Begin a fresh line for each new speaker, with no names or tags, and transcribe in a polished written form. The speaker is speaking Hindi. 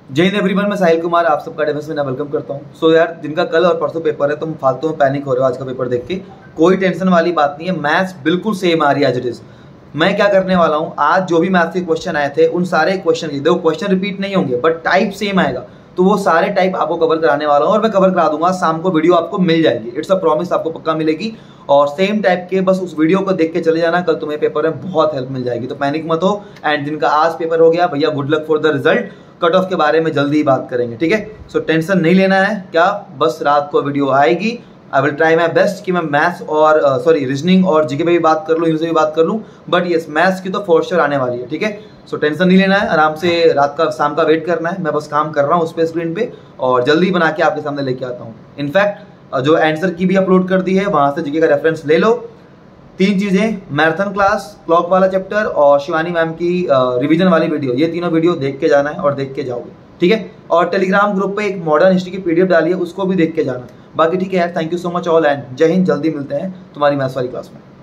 जय हिंद एवरीवन, मैं साहिल कुमार आप सबका एडवांस में वेलकम करता हूं। सो यार, जिनका कल और परसों पेपर है तुम फालतू में पैनिक हो रहे हो आज का पेपर देख के। कोई टेंशन वाली बात नहीं है, मैथ्स बिल्कुल सेम आ रही है एज इट इज। मैं क्या करने वाला हूं, आज जो भी मैथ्स के क्वेश्चन आए थे उन सारे क्वेश्चन की, देखो क्वेश्चन रिपीट नहीं होंगे बट टाइप सेम आएगा, तो वो सारे टाइप आपको कवर कराने वाला हूं और मैं कवर करा दूंगा। शाम को वीडियो आपको मिल जाएगी, इट्स अ प्रॉमिस, आपको पक्का मिलेगी। और सेम टाइप के बस उस वीडियो को देख के चले जाना, कल तुम्हें पेपर में बहुत हेल्प मिल जाएगी। तो पैनिक मत हो। एंड जिनका आज पेपर हो गया भैया, good luck for the result. Cut off के बारे में जल्दी ही बात करेंगे, ठीक है। सो टेंशन नहीं लेना है, क्या बस रात को वीडियो आएगी। I will try my best कि मैं मैथ्स और रीजनिंग और जीके पे भी बात कर लूँ, इनसे भी बात कर लूँ, बट यस मैथ्स की तो फॉर श्योर आने वाली है, ठीक है। सो टेंशन नहीं लेना है, आराम से रात का शाम का वेट करना है। मैं बस काम कर रहा हूँ उस पर स्क्रीन पे और जल्दी बना के आपके सामने लेके आता हूँ। इनफैक्ट जो आंसर की भी अपलोड कर दी है वहां से जीके का रेफरेंस ले लो। 3 चीजें, मैराथन क्लास, क्लॉक वाला चैप्टर और शिवानी मैम की रिवीजन वाली वीडियो, ये तीनों वीडियो देख के जाना है और देख के जाओगे, ठीक है। और टेलीग्राम ग्रुप पे एक मॉडर्न हिस्ट्री की पीडीएफ डाली है, उसको भी देख के जाना। बाकी ठीक है यार, thank you so much all and जय हिंद। जल्दी मिलते हैं तुम्हारी मैथ्स वाली क्लास में।